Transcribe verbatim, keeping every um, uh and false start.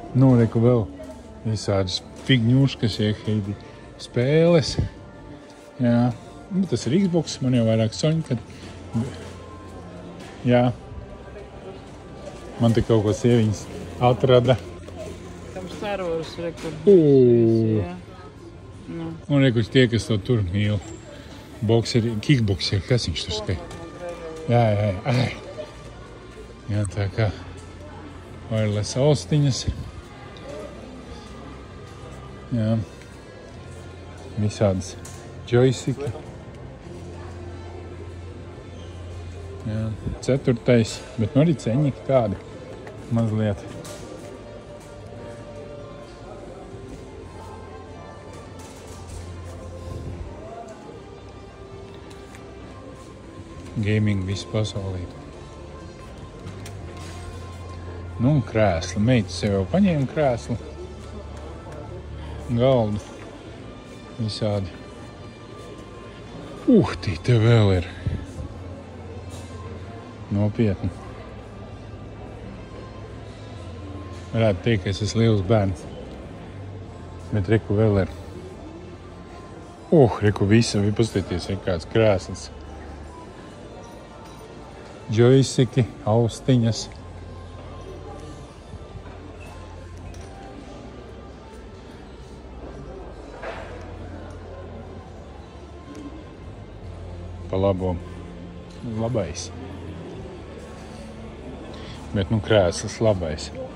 Nu, reku vēl visādas figņuškas, iehīdi spēles. Jā, nu, tas ir Xbox, man jau vairāk soņi, kad... Jā. Man te kaut ko sieviņas atrada. Tam Star Wars rekords. Ū. Nu. Un reku tie, kas to tur mīl. Bokseri, kickbokseri, kas viņš tur skai? Jā, jā, jā. Ai. Jā, tā kā wireless austiņas. Jā. Visādas joysiki. Jā. Ceturtais, bet nu arī ceņiki tādi. Mazliet. Gaming visu pasaulīti. Nu, un krēsli. Meita sev jau paņēma krēsli. Galdu. Visādi. Uh, tī te vēl ir. Nopietni. Varētu teikt, ka es esmu liels bērns. Bet reku vēl ir. Uh, reku visa, vi pastieties, ir kāds krēsls. Joysiki, austiņas. Pa labo labais. Bet nu krēsls labais.